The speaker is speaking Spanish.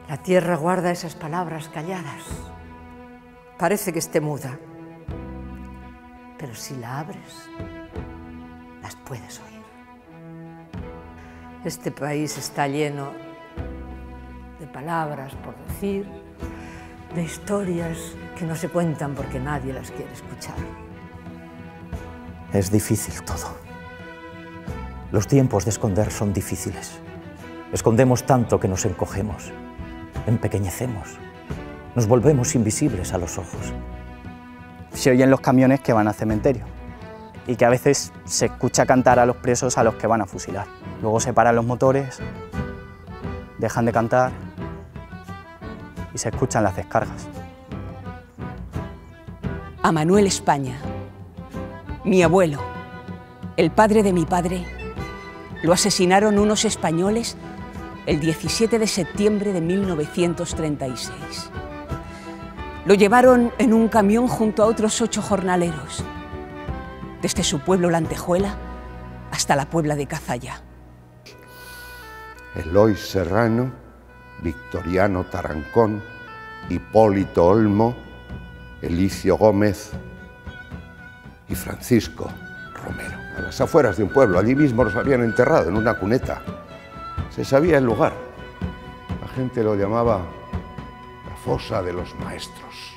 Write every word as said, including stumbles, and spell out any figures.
La tierra guarda esas palabras calladas. Parece que esté muda, pero si la abres, las puedes oír. Este país está lleno de palabras por decir, de historias que no se cuentan porque nadie las quiere escuchar. Es difícil todo. Los tiempos de esconder son difíciles. Escondemos tanto que nos encogemos, empequeñecemos, nos volvemos invisibles a los ojos. Se oyen los camiones que van al cementerio y que a veces se escucha cantar a los presos a los que van a fusilar. Luego se paran los motores, dejan de cantar y se escuchan las descargas. A Manuel España, mi abuelo, el padre de mi padre, lo asesinaron unos españoles el diecisiete de septiembre de mil novecientos treinta y seis. Lo llevaron en un camión junto a otros ocho jornaleros, desde su pueblo La Antejuela hasta la Puebla de Cazalla. Eloy Serrano, Victoriano Tarancón, Hipólito Olmo, Elicio Gómez y Francisco Romero. A las afueras de un pueblo, allí mismo los habían enterrado en una cuneta. Se sabía el lugar. La gente lo llamaba la fosa de los maestros.